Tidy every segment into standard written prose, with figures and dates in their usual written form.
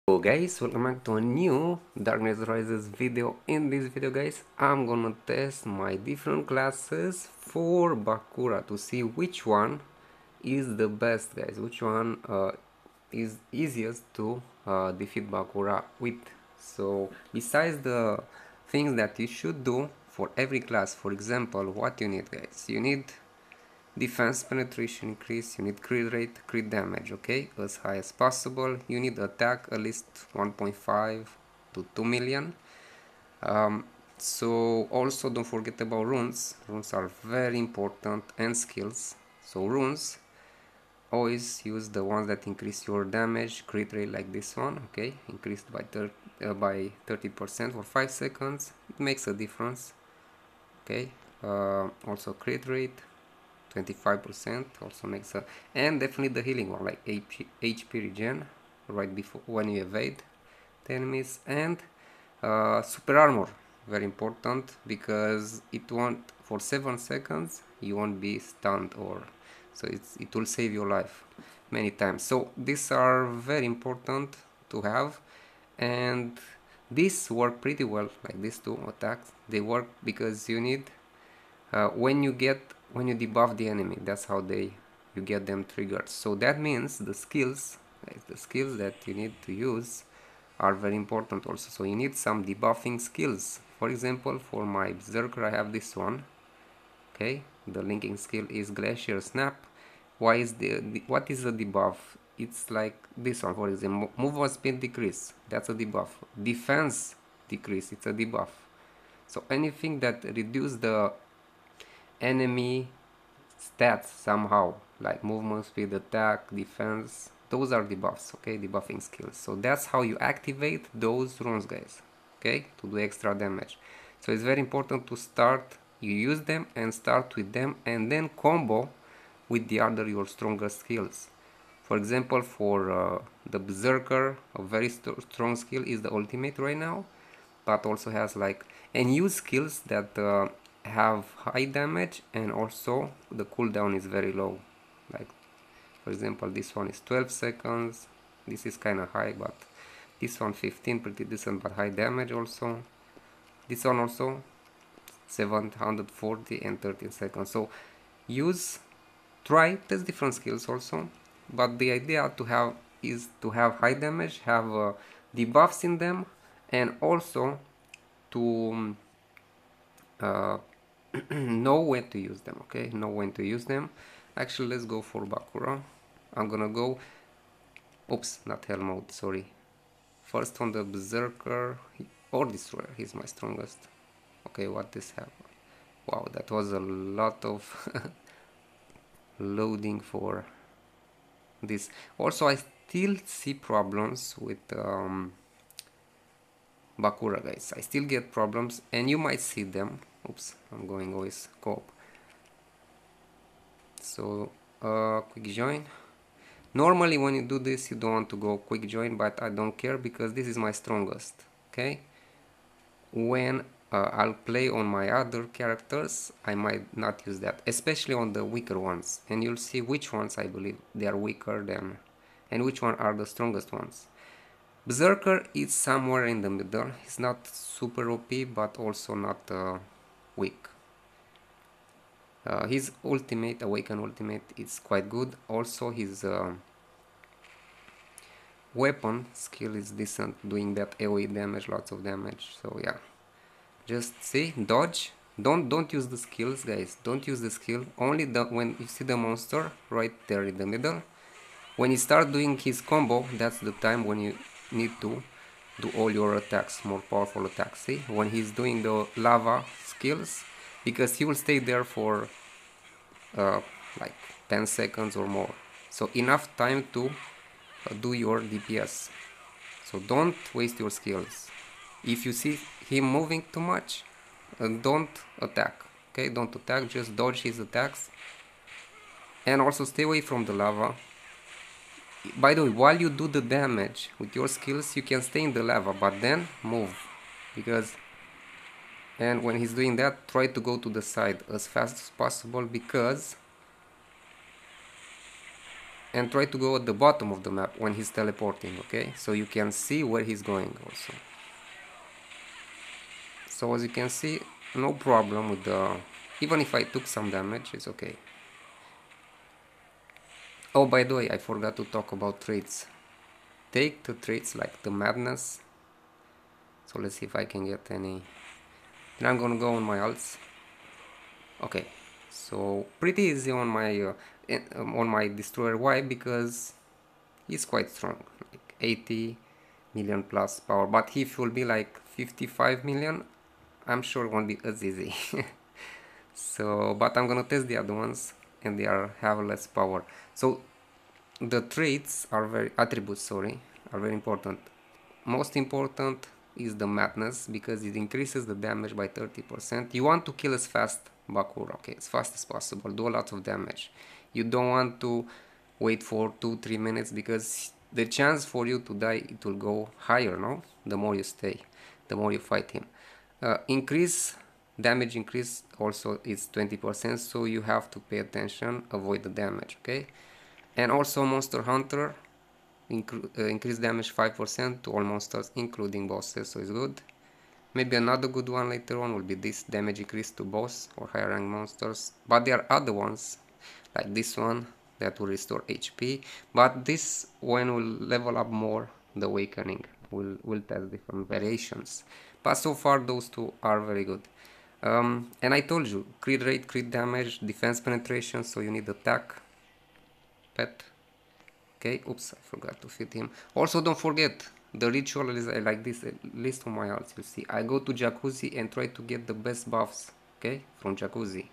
Hello guys, welcome back to a new Darkness Rises video. In this video guys, I'm gonna test my different classes for Bakura to see which one is the best guys, which one is easiest to defeat Bakura with. So besides the things that you should do for every class, for example, what you need guys, you need defense penetration increase, you need crit rate, crit damage, okay, as high as possible. You need attack at least 1.5 to 2 million. So also don't forget about runes. Runes are very important, and skills. So runes, always use the ones that increase your damage, crit rate, like this one, okay, increased by 30% for 5 seconds. It makes a difference, okay. Also crit rate 25% also makes a, and definitely the healing one, like HP regen right before when you evade the enemies, and super armor, very important, because it won't, for 7 seconds you won't be stunned, or so it will save your life many times. So these are very important to have, and these work pretty well, like these two attacks. They work because you need when you debuff the enemy, that's how you get them triggered. So that means the skills that you need to use are very important also. So you need some debuffing skills. For example, for my Berserker I have this one, okay. The linking skill is Glacier Snap. What is the debuff? It's like this one, for example, movement speed decrease, that's a debuff. Defense decrease, it's a debuff. So anything that reduces the enemy stats somehow, like movement speed, attack, defense, those are debuffs, okay, debuffing skills. So that's how you activate those runes guys, okay, to do extra damage. So it's very important to start, you use them and start with them, and then combo with the other your stronger skills. For example, for the Berserker, a very strong skill is the ultimate right now, but also has like, and use skills that have high damage, and also the cooldown is very low. Like for example, this one is 12 seconds, this is kind of high, but this one 15, pretty decent but high damage also. This one also 740 and 13 seconds. So try test different skills also, but the idea to have is to have high damage, have debuffs in them, and also to know when to use them, okay, know when to use them. Actually, let's go for Bakura. I'm gonna go, oops, not hell mode, sorry. First on the Berserker or Destroyer, he's my strongest. Okay, what this happened? Wow, that was a lot of loading for this. Also, I still see problems with Bakura guys. I still get problems, and you might see them. Oops, I'm going always co-op. So quick join. Normally when you do this you don't want to go quick join, but I don't care because this is my strongest, okay. When I'll play on my other characters, I might not use that, especially on the weaker ones, and you'll see which ones I believe they are weaker than, and which one are the strongest ones. Berserker is somewhere in the middle. He's not super OP, but also not weak. His ultimate, Awaken ultimate, is quite good. Also his weapon skill is decent, doing that AoE damage, lots of damage. So yeah, just see, dodge. Don't use the skills guys, don't use the skill, only when you see the monster right there in the middle. When you start doing his combo, that's the time when you need to do all your attacks, more powerful attacks. See, when he's doing the lava skills, because he will stay there for like 10 seconds or more, so enough time to do your DPS. So don't waste your skills. If you see him moving too much, don't attack, okay, don't attack, just dodge his attacks, and also stay away from the lava. By the way, while you do the damage with your skills, you can stay in the lava, but then move, because, and when he's doing that, try to go to the side as fast as possible, because and try to go at the bottom of the map when he's teleporting, okay? So you can see where he's going also. So as you can see, no problem with the... Even if I took some damage, it's okay. Oh, by the way, I forgot to talk about traits. Take the traits like the madness. So let's see if I can get any. Then I'm gonna go on my alts. Okay, so pretty easy on my destroyer. Why? Because he's quite strong, like 80 million plus power. But if it will be like 55 million, I'm sure it won't be as easy. So, but I'm gonna test the other ones, and they have less power. So the traits are attributes, sorry, are very important. Most important is the madness, because it increases the damage by 30%. You want to kill as fast Bakura, okay, as fast as possible, do a lot of damage. You don't want to wait for 2-3 minutes, because the chance for you to die, it will go higher, no? The more you stay, the more you fight him. Damage increase also is 20%, so you have to pay attention, avoid the damage, okay? And also Monster Hunter, increase damage 5% to all monsters, including bosses, so it's good. Maybe another good one later on will be this, damage increase to boss or higher rank monsters. But there are other ones, like this one, that will restore HP. But this one will level up more the awakening. We'll test different variations. But so far those two are very good. And I told you, crit rate, crit damage, defense penetration, so you need attack, pet. Okay, oops, I forgot to fit him. Also, don't forget, the ritual is like this, list of my arts, you see. I go to Jacuzzi and try to get the best buffs, okay, from Jacuzzi.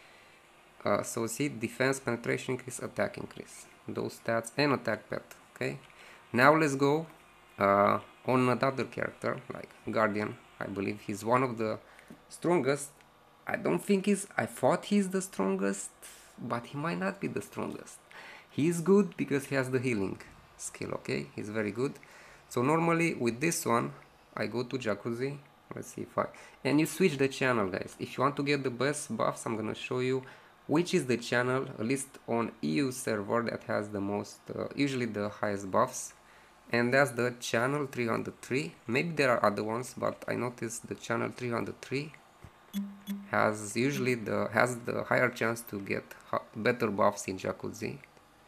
So see, defense, penetration increase, attack increase. Those stats and attack pet, okay. Now let's go on another character, like Guardian. I believe he's one of the strongest. I don't think I thought he's the strongest, but he might not be the strongest. He is good because he has the healing skill, okay? He's very good. So normally with this one, I go to Jacuzzi. Let's see if and you switch the channel, guys. If you want to get the best buffs, I'm gonna show you which is the channel, at least on EU server, that has the most, usually the highest buffs. And that's the channel 303. Maybe there are other ones, but I noticed the channel 303 has the higher chance to get better buffs in Jacuzzi.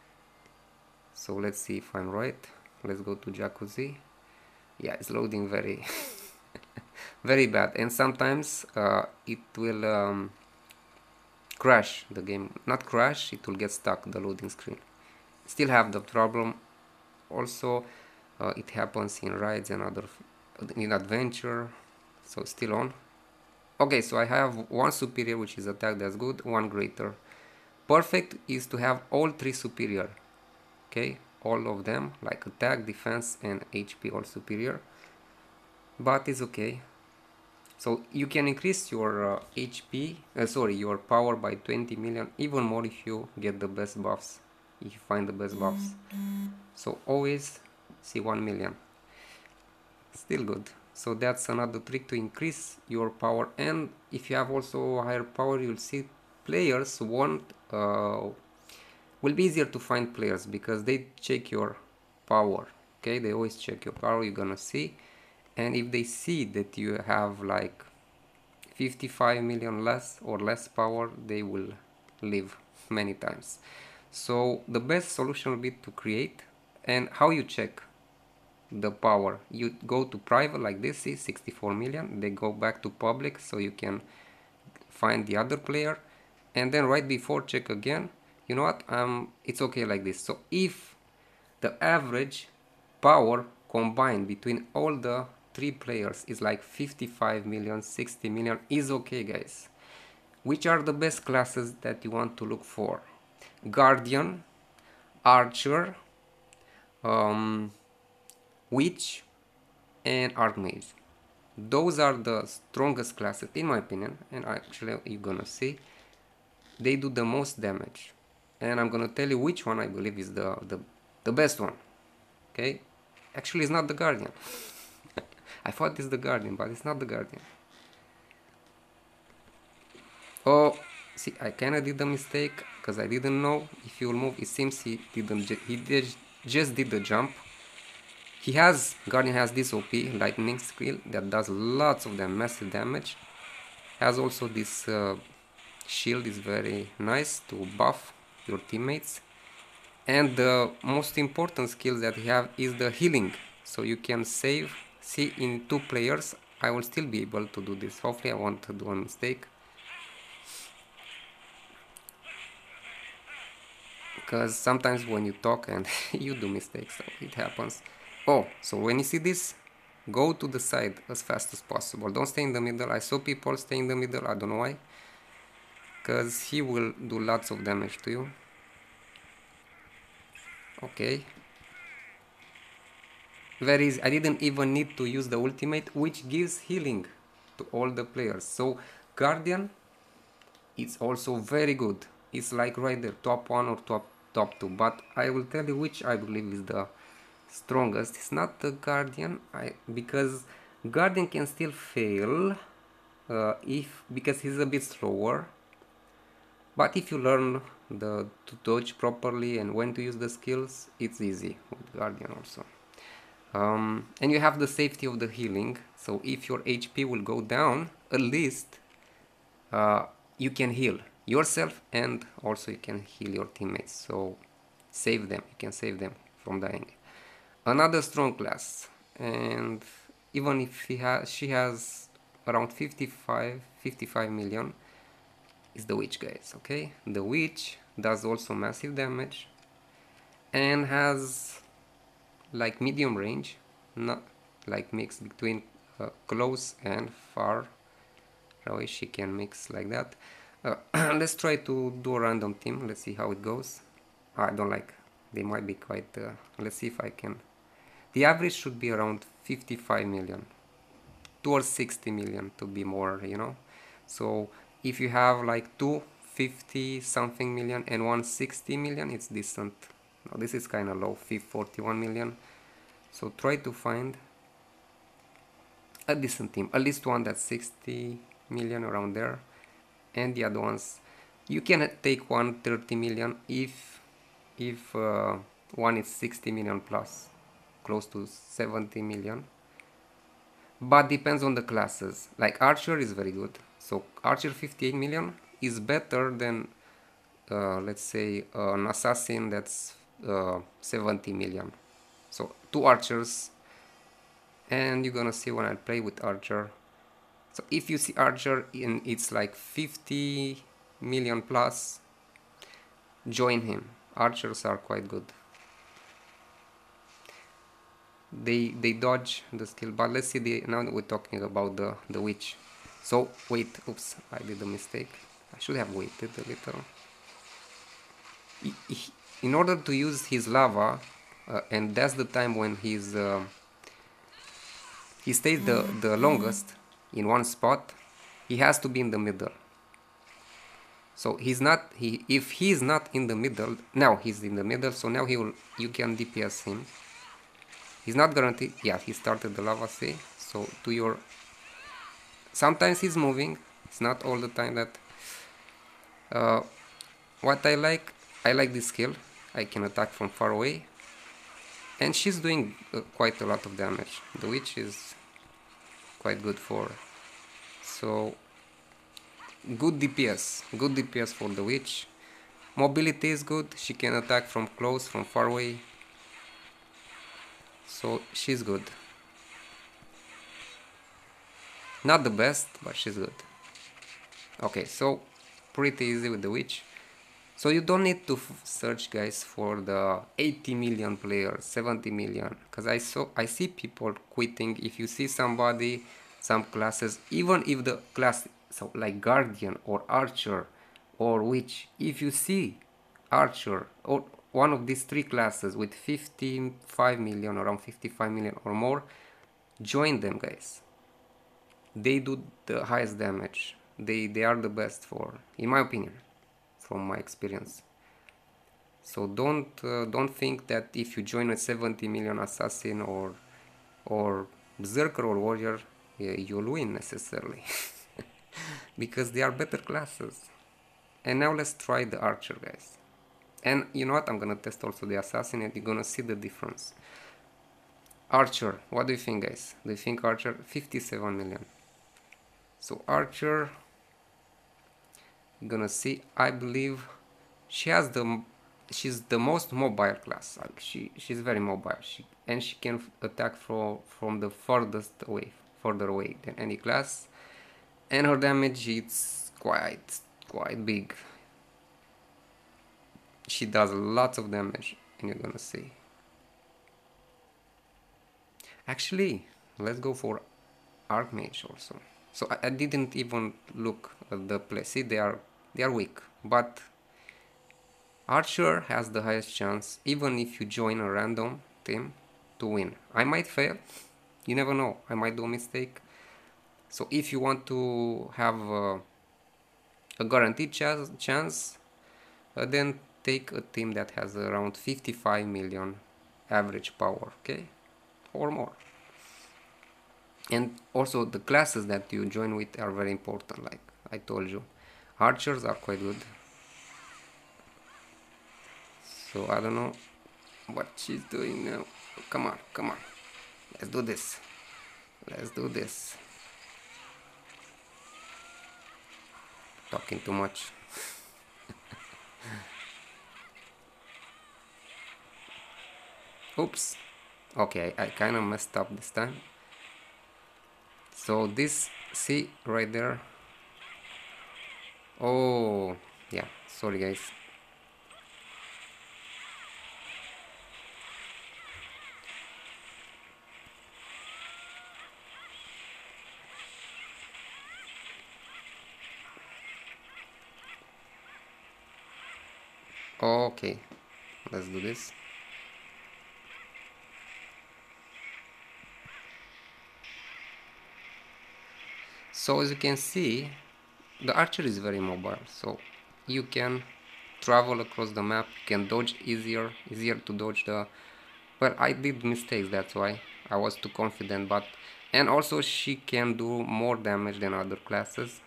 So let's see if I'm right. Let's go to Jacuzzi. Yeah, it's loading very very bad, and sometimes it will crash the game. Not crash, it will get stuck, the loading screen. Still have the problem. Also it happens in rides and in adventure, so still on. Okay, so I have one superior, which is attack, that's good, one greater. Perfect is to have all three superior, okay, all of them, like attack, defense and HP, all superior. But it's okay. So you can increase your your power by 20 million, even more if you get the best buffs, if you find the best buffs. So always see 1 million, still good. So that's another trick to increase your power. And if you have also higher power, you'll see players will be easier to find players, because they check your power, okay? They always check your power, you're gonna see. And if they see that you have like 55 million less or less power, they will leave many times. So the best solution will be to create. And how you check the power? You go to private, like this, see 64 million, they go back to public, so you can find the other player, and then right before check again. You know what, it's okay like this. So if the average power combined between all the three players is like 55 million, 60 million, is okay, guys. Which are the best classes that you want to look for? Guardian, Archer, Witch and Archmage. Those are the strongest classes in my opinion, and actually you're gonna see they do the most damage. And I'm gonna tell you which one I believe is the best one. Okay, actually it's not the Guardian. I thought it's the Guardian, but it's not the Guardian. Oh, see, I kinda did a mistake. because I didn't know if he will move. It seems he didn't. Just did the jump. Guardian has this OP lightning skill that does lots of them massive damage. Has also this shield is very nice to buff your teammates. And the most important skill that he have is the healing. So you can save. See, in 2 players I will still be able to do this. Hopefully I won't do a mistake, because sometimes when you talk and you do mistakes, so it happens. Oh, so when you see this, go to the side as fast as possible. Don't stay in the middle. I saw people stay in the middle, I don't know why, because he will do lots of damage to you. Okay, very easy. I didn't even need to use the ultimate, which gives healing to all the players. So Guardian is also very good. It's like right there, top 1 or top 2. But I will tell you which I believe is the strongest. It's not the Guardian, because Guardian can still fail because he's a bit slower. But if you learn to dodge properly and when to use the skills, it's easy with Guardian also. And you have the safety of the healing, so if your HP will go down, at least you can heal yourself and also you can heal your teammates, so save them, you can save them from dying. Another strong class, and even if she has around 55 million, is the witch, guys. Okay, the witch does also massive damage and has like medium range, not like mix between close and far away. She can mix like that. Let's try to do a random team. Let's see how it goes. I don't like, they might be quite let's see if I can. The average should be around 55 million towards 60 million to be more, you know. So if you have like 250 something million and 160 million, it's decent. No, this is kind of low, 41 million. So try to find a decent team, at least one that's 60 million around there, and the other ones you can take 130 million if one is 60 million plus, close to 70 million. But depends on the classes. Like Archer is very good, so Archer 58 million is better than let's say an Assassin that's 70 million. So 2 Archers, and you're gonna see when I play with Archer. So if you see Archer in it's like 50 million plus, join him. Archers are quite good. They dodge the skill, but let's see now we're talking about the witch. So wait, oops, I did a mistake. I should have waited a little. In order to use his lava, and that's the time when he stays the longest in one spot, he has to be in the middle. So if he's not in the middle, now he's in the middle, so now you can DPS him. He's not guaranteed. Yeah, he started the lava, see? So sometimes he's moving. It's not all the time that. What I like this skill. I can attack from far away. And she's doing quite a lot of damage. The witch is quite good for. So, good DPS for the witch. Mobility is good. She can attack from close, from far away. So she's good. Not the best, but she's good. Okay, so pretty easy with the witch. So you don't need to search, guys, for the 80 million players, 70 million, because I see people quitting. If you see somebody, some classes, even if the class, so like Guardian or Archer or Witch, if you see Archer or one of these 3 classes with 55 million, around 55 million or more, join them, guys. They do the highest damage. They are the best for, in my opinion, from my experience. So don't think that if you join a 70 million assassin or berserker or warrior, you'll win necessarily, because they are better classes. And now let's try the archer, guys. And you know what, I'm gonna test also the assassin and you're gonna see the difference. Archer, what do you think, guys? Do you think Archer? 57 million. So Archer, you're gonna see, I believe she has she's the most mobile class. Like she's very mobile. And she can attack from the further away than any class. And her damage is quite big. She does lots of damage, and you're gonna see. Actually, let's go for Archmage also. So I didn't even look at the play. See, they are weak, but Archer has the highest chance, even if you join a random team, to win. I might fail, you never know, I might do a mistake. So if you want to have a guaranteed chance, then take a team that has around 55 million average power, okay, or more. And also the classes that you join with are very important, like I told you. Archers are quite good. So I don't know what she's doing now. Come on, come on. Let's do this. Let's do this. Talking too much. Oops. Okay, I kind of messed up this time. So this, see right there. Oh, yeah, sorry guys. Okay, let's do this. So as you can see, the archer is very mobile, so you can travel across the map, you can dodge easier to dodge the... Well, I did mistakes, that's why I was too confident, but... And also she can do more damage than other classes.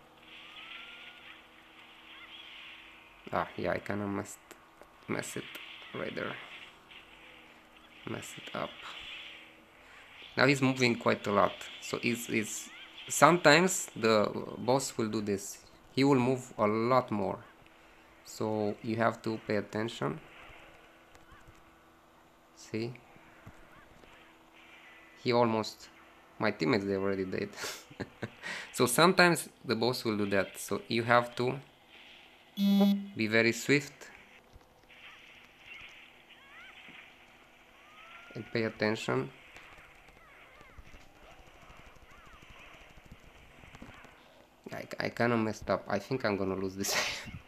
Ah, yeah, I kinda mess it right there. Mess it up. Now he's moving quite a lot, so it's sometimes the boss will do this. He will move a lot more, so you have to pay attention. See, he almost... My teammates, they already dead. So sometimes the boss will do that, so you have to be very swift and pay attention. I kinda messed up. I think I'm gonna lose this.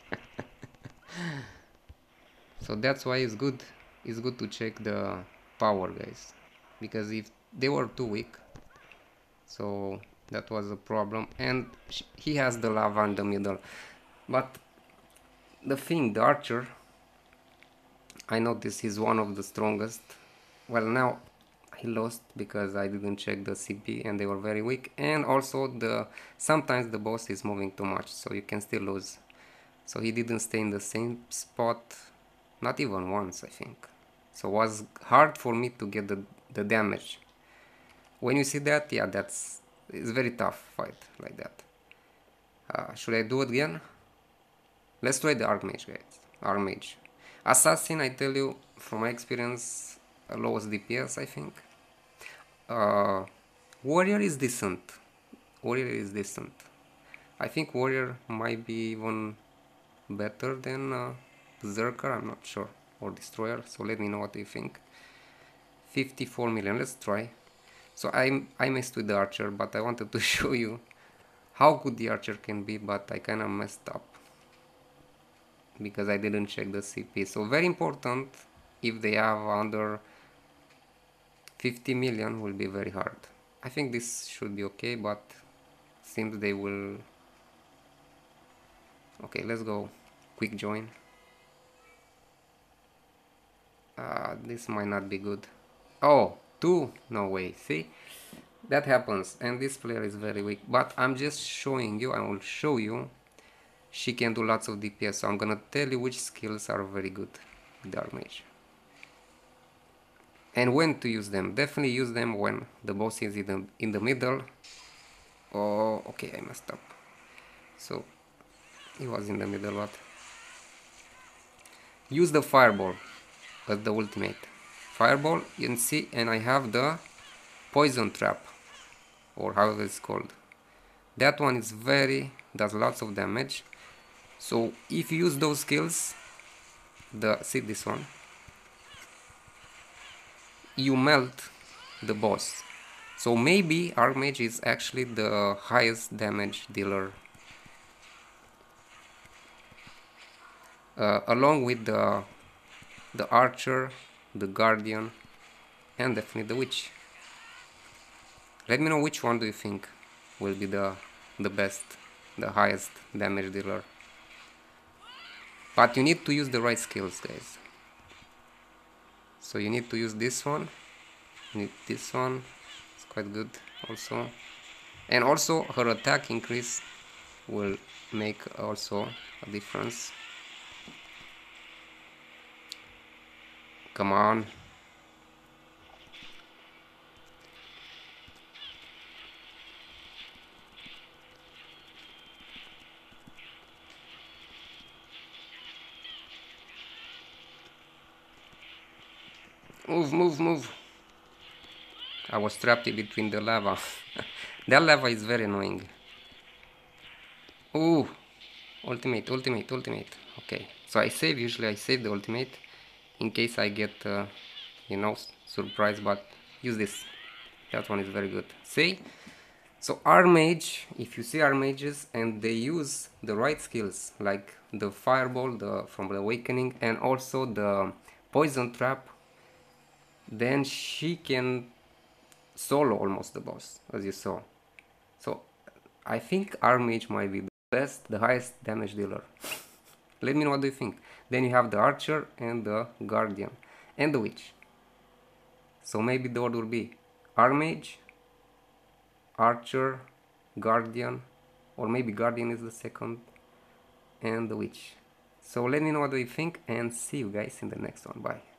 So that's why it's good to check the power, guys, because if they were too weak, so that was a problem. And he has the lava in the middle, but the archer, I noticed he's one of the strongest. Well, now he lost because I didn't check the CP and they were very weak, and also sometimes the boss is moving too much, so you can still lose. So he didn't stay in the same spot, not even once, I think. So it was hard for me to get the damage. When you see that, yeah, it's very tough fight like that. Should I do it again? Let's try the Archmage, guys. Archmage. Assassin, I tell you, from my experience, lowest DPS, I think. Warrior is decent. I think Warrior might be even better than Berserker, I'm not sure. Or Destroyer, so let me know what you think. 54 million, let's try. So I messed with the Archer, but I wanted to show you how good the Archer can be, but I kinda messed up because I didn't check the CP. So very important, if they have under 50 million will be very hard. I think this should be okay, but seems they will... Okay, let's go quick join. This might not be good. Oh, 2? No way, see? That happens, and this player is very weak, but I'm just showing you, I will show you. she can do lots of DPS. So I'm gonna tell you which skills are very good with the Archmage. And when to use them. Definitely use them when the boss is in the middle. Oh, okay, I messed up. So, he was in the middle, but... Use the Fireball as the ultimate. Fireball, you can see, and I have the Poison Trap, or however it's called. That one is does lots of damage. So, if you use those skills, see this one, you melt the boss. So maybe Archmage is actually the highest damage dealer, along with the Archer, the Guardian, and definitely the Witch. Let me know which one do you think will be the best, the highest damage dealer. But you need to use the right skills, guys. So you need to use this one, you need this one, it's quite good also. And also her attack increase will make also a difference. Come on. Move, move, move. I was trapped in between the lava. That lava is very annoying. Ooh. Ultimate, ultimate, ultimate. Okay. So usually I save the ultimate in case I get, you know, surprised, but use this. That one is very good. See? So Archmage, if you see Archmages and they use the right skills, like the Fireball from the Awakening, and also the Poison Trap, then she can solo almost the boss, as you saw. So I think Archmage might be the best, the highest damage dealer. Let me know what do you think. Then you have the Archer and the Guardian and the Witch. So maybe the order will be Archmage, Archer, Guardian, or maybe Guardian is the second, and the Witch. So let me know what do you think, and see you guys in the next one. Bye.